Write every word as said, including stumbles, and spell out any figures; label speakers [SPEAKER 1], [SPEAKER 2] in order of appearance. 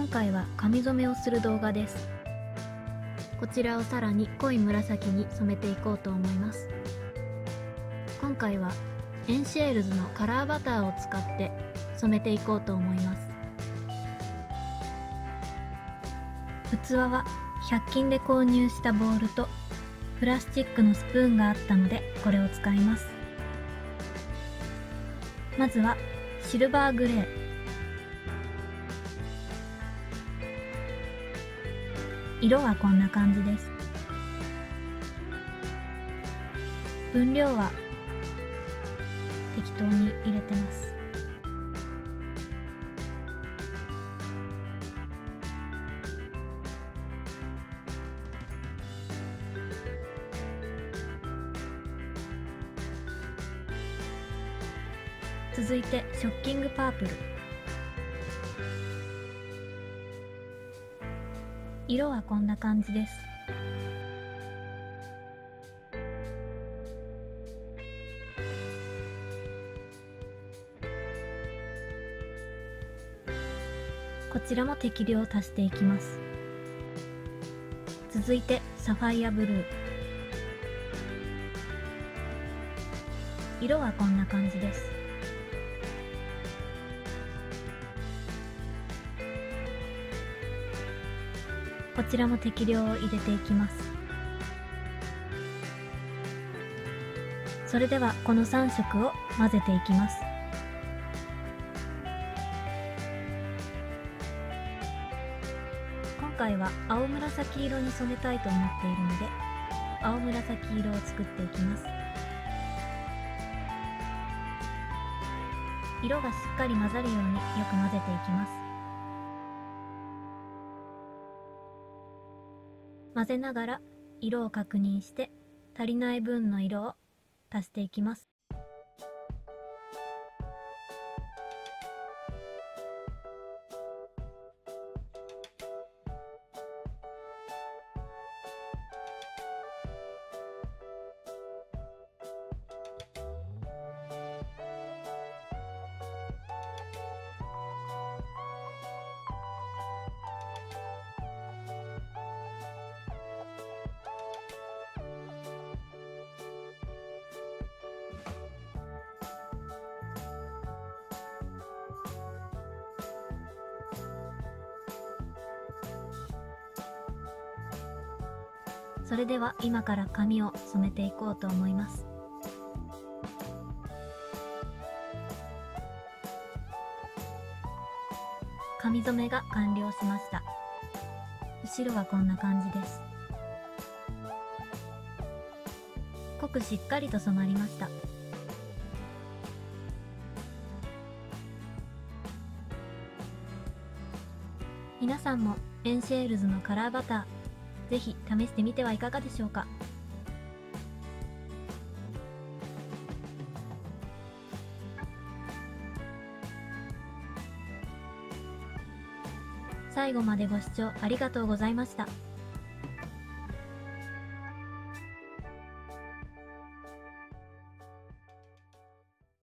[SPEAKER 1] 今回は髪染めをする動画です。こちらをさらに濃い紫に染めていこうと思います。今回はエンシェールズのカラーバターを使って染めていこうと思います。器はひゃく均で購入したボウルとプラスチックのスプーンがあったのでこれを使います。まずはシルバーグレー、色はこんな感じです。分量は適当に入れてます。続いてショッキングパープル、色はこんな感じです。こちらも適量足していきます。続いてサファイアブルー、色はこんな感じです。こちらも適量を入れていきます。それではこのさん色を混ぜていきます。今回は青紫色に染めたいと思っているので、青紫色を作っていきます。色がしっかり混ざるようによく混ぜていきます。混ぜながら色を確認して足りない分の色を足していきます。それでは今から髪を染めていこうと思います。髪染めが完了しました。後ろはこんな感じです。濃くしっかりと染まりました。皆さんもエンシェールズのカラーバターぜひ試してみてはいかがでしょうか。最後までご視聴ありがとうございました。